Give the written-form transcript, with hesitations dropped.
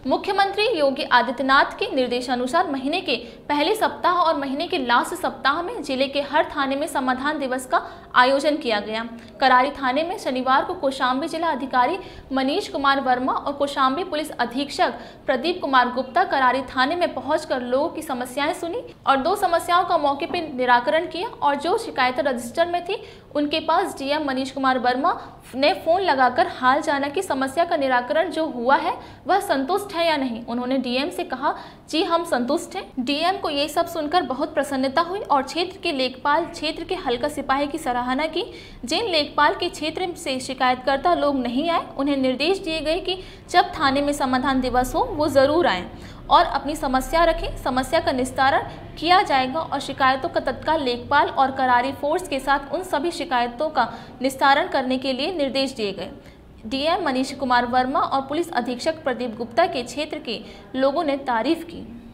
मुख्यमंत्री योगी आदित्यनाथ के निर्देशानुसार महीने के पहले सप्ताह और महीने के लास्ट सप्ताह में जिले के हर थाने में समाधान दिवस का आयोजन किया गया। करारी थाने में शनिवार को कौशाम्बी जिला अधिकारी मनीष कुमार वर्मा और कौशाम्बी पुलिस अधीक्षक प्रदीप कुमार गुप्ता करारी थाने में पहुंचकर लोगों की समस्याएं सुनी और 2 समस्याओं का मौके पर निराकरण किया और जो शिकायतें रजिस्टर में थी उनके पास डीएम मनीष कुमार वर्मा ने फोन लगाकर हाल जाना कि समस्या का निराकरण जो हुआ है वह संतुष्ट है या नहीं। उन्होंने डीएम से कहा, जी हम संतुष्ट हैं। डीएम को ये सब सुनकर बहुत प्रसन्नता हुई और क्षेत्र के लेखपाल क्षेत्र के हल्का सिपाही की सराहना की। जिन लेखपाल के क्षेत्र से शिकायतकर्ता लोग नहीं आए उन्हें निर्देश दिए गए कि जब थाने में समाधान दिवस हो वो जरूर आएं और अपनी समस्या रखें। समस्या का निस्तारण किया जाएगा और शिकायतों का तत्काल लेखपाल और करारी फोर्स के साथ उन सभी शिकायतों का निस्तारण करने के लिए निर्देश दिए गए। डीएम मनीष कुमार वर्मा और पुलिस अधीक्षक प्रदीप गुप्ता के क्षेत्र के लोगों ने तारीफ की।